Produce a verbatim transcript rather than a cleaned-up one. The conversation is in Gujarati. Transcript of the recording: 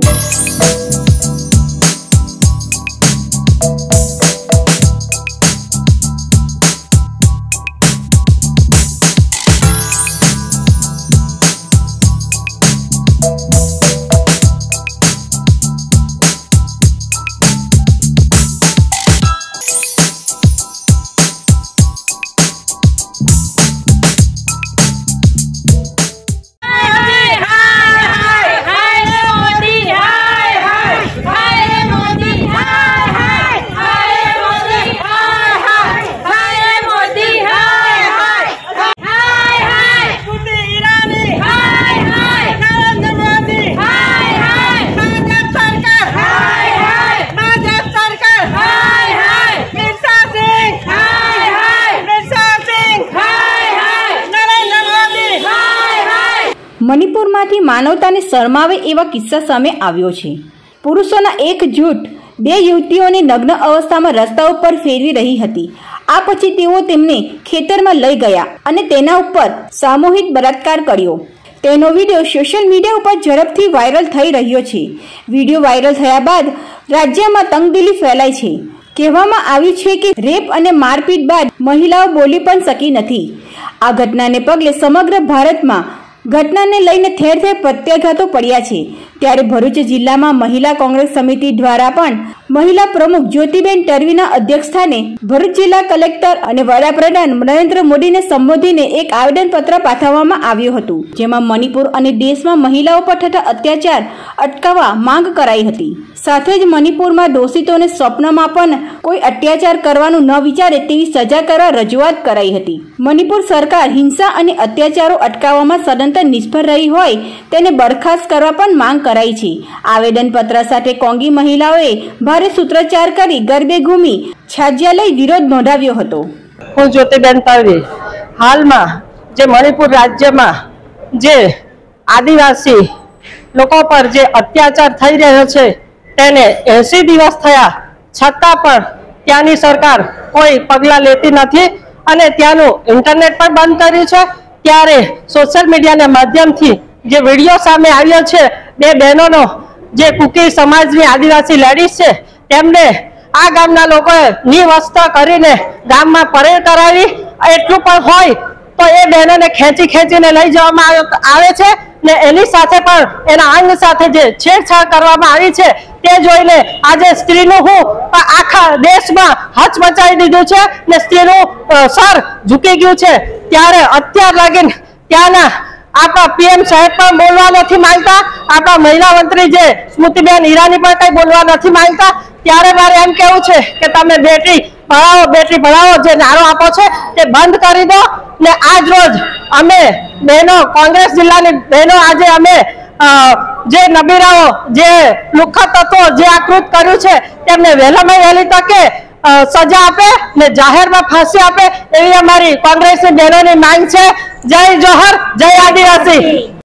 મણિપુરમાંથી માનવતાને શરમાવે એવા કિસ્સા સામે આવ્યો છે। પુરુષોના એક જૂથ બે યુવતીઓને નગ્ન અવસ્થામાં રસ્તા ઉપર ફેરવી રહી હતી। આ પછી તેઓ તેમને ખેતરમાં લઈ ગયા અને તેના ઉપર સામૂહિક બળાત્કાર કર્યો। તેનો વિડીયો સોશિયલ મીડિયા ઉપર ઝડપથી વાયરલ થઈ રહ્યો છે। વિડીયો વાયરલ થયા બાદ રાજ્યમાં તંગદિલી ફેલાઈ છે। કહેવામાં આવ્યું છે કે રેપ અને મારપીટ બાદ મહિલાઓ બોલી પણ શકી નથી। આ ઘટનાને પગલે સમગ્ર ભારતમાં ઘટનાને લઈને ઠેર ઠેર પ્રત્યાઘાતો પડ્યા છે। ત્યારે ભરૂચ જિલ્લામાં મહિલા કોંગ્રેસ સમિતિ દ્વારા પણ મહિલા પ્રમુખ જ્યોતિબેન ટરવીના અધ્યક્ષસ્થાને ભરૂચ જિલ્લા કલેક્ટર અને વડાપ્રધાન નરેન્દ્ર મોદીને સંબોધીને એક આવેદનપત્ર પાઠવવામાં આવ્યું હતું, જેમાં મણિપુર અને દેશમાં મહિલાઓ પર થતા અત્યાચાર અટકાવવા માંગ કરાઈ હતી। સાથે જ મણિપુરમાં દોષિતોને સ્વપ્નમાં પણ કોઈ અત્યાચાર કરવાનું ન વિચારે તેવી સજા કરવા રજૂઆત કરાઈ હતી। મણિપુર સરકાર હિંસા અને અત્યાચારો અટકાવવામાં સદંતર નિષ્ફળ રહી હોય તેને બરખાસ્ત કરવા પણ માંગ કરાઈ છે। આવેદનપત્ર સાથે કોંગી મહિલાઓએ ભારે સૂત્રોચ્ચાર કરી ગરબે ઘૂમી છાજ્યા લઈ વિરોધ નોંધાવ્યો હતો। હું જ્યોતિબેન ટરવી હાલમાં જે મણિપુર રાજ્યમાં જે આદિવાસી લોકો પર જે અત્યાચાર થઈ રહ્યો છે તેને એસી દિવસ થયા છતાં પણ ત્યાંની સરકાર કોઈ પગલાં લેતી નથી અને ત્યાંનું ઇન્ટરનેટ પણ બંધ કર્યું છે। ત્યારે સોશિયલ મીડિયાના માધ્યમથી જે વિડીયો સામે આવ્યો છે બે બહેનોનો, જે કુકી સમાજની આદિવાસી લેડીઝ છે તેમને આ ગામના લોકોએ નિવસ્ત્ર કરીને ગામમાં પરેડ કરાવી। એટલું પણ હોય તો એ બહેનોને ખેંચી ખેંચીને લઈ જવામાં આવે છે ને એની સાથે પણ એના અંગ સાથે જે છેડછાડ કરવામાં આવી છે તે જોઈને આજે સ્ત્રીનું હું આખા દેશમાં હચમચાવી દીધું છે ને સ્ત્રીનું સર ઝૂકી ગયું છે। ત્યારે અત્યાર લાગીને ત્યાંના આપણા પીએમ સાહેબ પણ બોલવા નથી માંગતા, આપણા મહિલા મંત્રી જે સ્મૃતિબેન ઈરાની પણ કઈ બોલવા નથી માંગતા। ત્યારે મારે એમ કેવું છે કે તમે બેટી પઢાઓ બેટી ભણાવો જે નારો આપો છે તે બંધ કરી દો ને આજ રોજ અમે બહેનો કોંગ્રેસ જિલ્લાની બહેનો આજે અમે જે નબીરાઓ જે લુખ્ખા તત્વો જે આ કૃત્ય કર્યું છે તેમને વહેલામાં વહેલી તકે સજા આપે ને જાહેરમાં ફાંસી આપે એવી અમારી કોંગ્રેસની બહેનોની માંગ છે। જય જોહર, જય આદિવાસી।